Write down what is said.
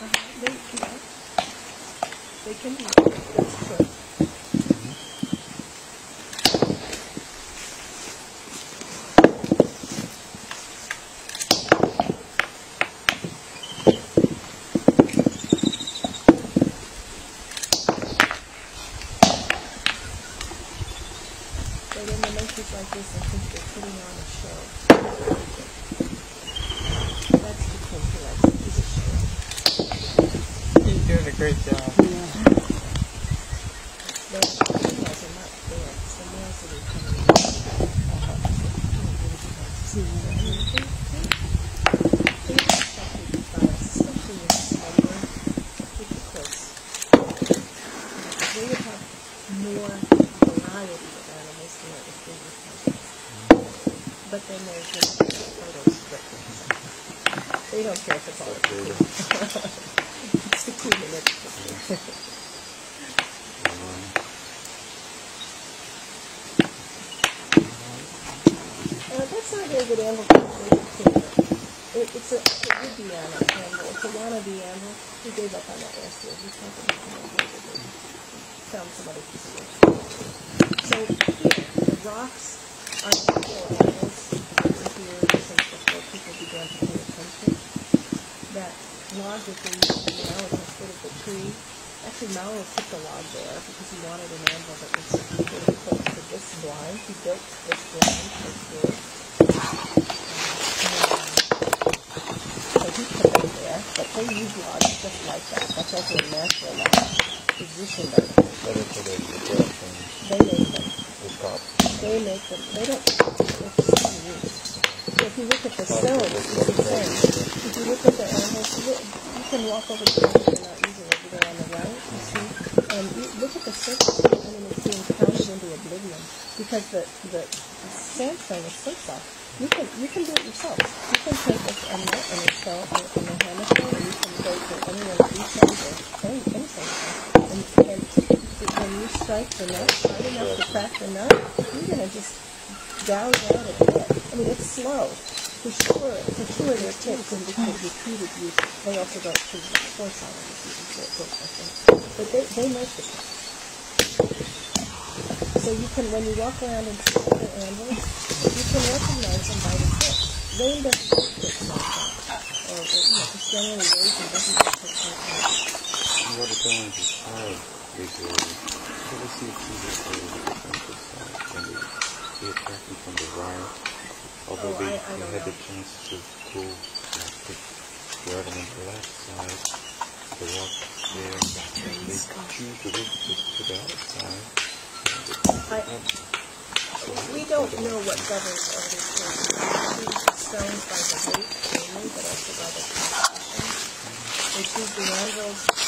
They can do that. That's true. But in the monkeys like this, I think they're putting on a show. That's because he likes to do the show. He's doing a great job. Yeah. The females are not there. It's the males that are coming in. Especially in summer, because they would have more variety of animals than if they were cousins. But then there's the photos strictly. They don't care if it's all it's the queen in it. That's not a very good animal. It's a would-be animal. It's a wannabe animal. He gave up on that last year. He's not going to found somebody to switch. So here, the rocks are natural animals here since before people began to pay attention. That log that they used to now is instead of the tree. Actually, Mallow put the log there because he wanted an animal that was really close to this blind. He built this blind for sure. So he put it there, but they use logs just like that. That's also a natural log position of it. They make them. They make them. They don't. If you look at the stones, it's the same. If you look at the animals, you can walk over to them if you're not using it. They're on the right, you see. And you look at the surface, I mean, it's being pounded into oblivion because the sandstone is so soft. You can do it yourself. You can take a nut and a shell and a hammer, or you can go to any one of these things or anything. And when you strike the nut hard enough to crack the nut, you're going to just gouge out a bit. I mean, it's slow. For sure they're tips, and because repeated use, they also don't choose the force on it, I think. But they make the tips. So you can, when you walk around and see the animals, you can recognize them by the tips. Rain doesn't take tips like that. Or just generally raisin doesn't take tips like that. What it's going to try is let us see if these are the defensive side. When they attack you from the right, although they had the chance to go rather than the left side, the walk there, and they choose to look to the other side. We don't know what governs all these things. We choose stones by the weight mainly, but also by the composition. They choose the anvils